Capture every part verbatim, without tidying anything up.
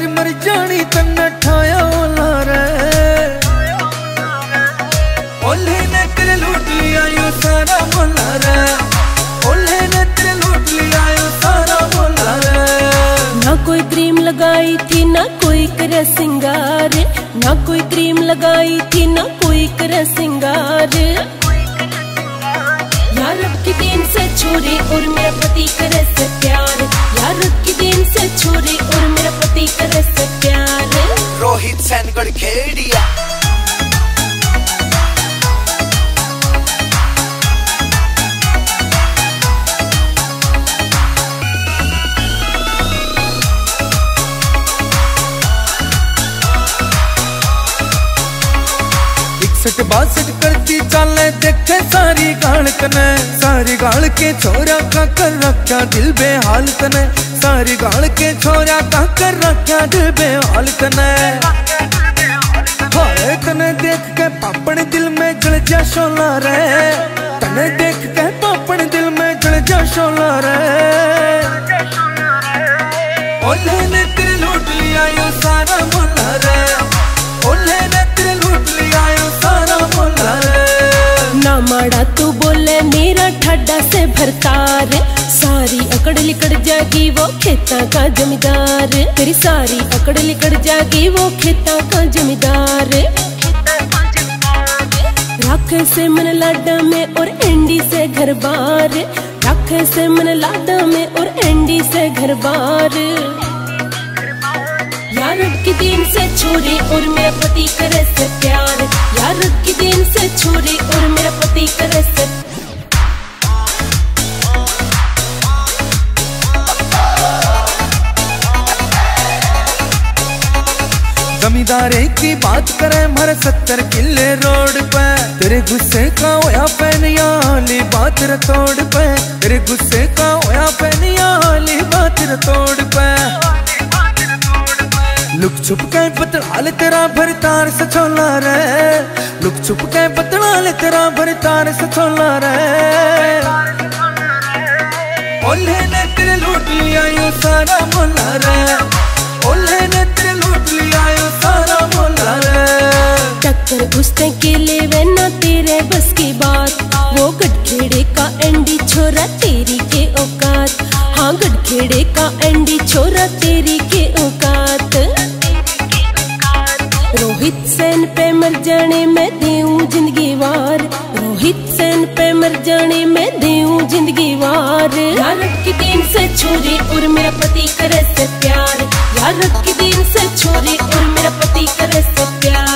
यार मर जानी तन्ना ठाया लारे ओले ने तेरे लूट लिया यो सारा मोला रे ओले ने तेरे लूट लिया यो सारा मोला रे। ना कोई क्रीम लगाई थी ना कोई करे सिंगार, ना कोई क्रीम लगाई थी ना कोई करे सिंगार। यार की दिन से छोरी और मेरा पति करे से प्यार, यार की दिन से छोरी और मेरा पति करे से प्यार। रोहित सैनगढ़ खेड़िया इकसठ बासठ करती चाले देखे सारी गाल कने, सारी गाल के छोरा का कर रखा दिल बेहाल कने, सारी गाल के छोरा का कर रखा दिल बेहाल कने। हाय तने देख के पापन दिल में जल जा शोला रे, तने देख के पापन दिल में जल जा शोला रे। ओले ने तेरे लूट लिया यो सारा मोला रे, ओले ने तेरे लूट लिया यो सारा मोला रे। ना माड़ा तू बोले मेरा ठाडा से भरतार, सारी अकड़ लिकड़ जागी वो खेता का जमींदार, तेरी सारी अकड़ लिकड़ जागी वो खेता का जमींदार। राखे से मन लाडा में और एंडी से घर बार, राखे से मन लाडा में और एंडी से घर बार। यार की दिन से छोरी और मेरा पति करे से प्यार, यार की दिन से छोरी और मेरा पति करे से। जमींदारे की बात करे मारे सत्तर किले रोड पे, तेरे गुस्से का होया पैनिया हाली बात रे तोड़ पे, तेरे गुस्से का होया पैनिया हाली बात रे तोड़ पे। लुक छुप के बतलाल तेरा भरतार सचोला रे, लुक छुप के बतलाल तेरा भरतार सचोला रे। ओले ने तेरे लूट लिया यो सारा मोला रे, ओले ने तेरे लूट लिया यो सारा मोला रे। टक्कर घुसने के लिए वे ना तेरे बस की बात, वो गठखेड़े का एंडी छोरा तेरी के औकात, हाँ गठखेड़े का एंडी छोरा तेरी के औकात। रोहित सेन पे मर जाने मैं देऊं जिंदगी वार, रोहित सेन पे मर जाने मैं देऊं जिंदगी वार। यार की दिन से छोरी और मेरा पति करे से प्यार, यार की दिन से छोरी और मेरा पति करे से प्यार।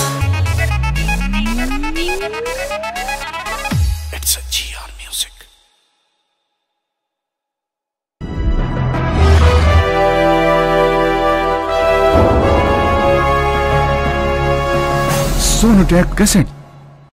It's a G R music. Sonotek cassette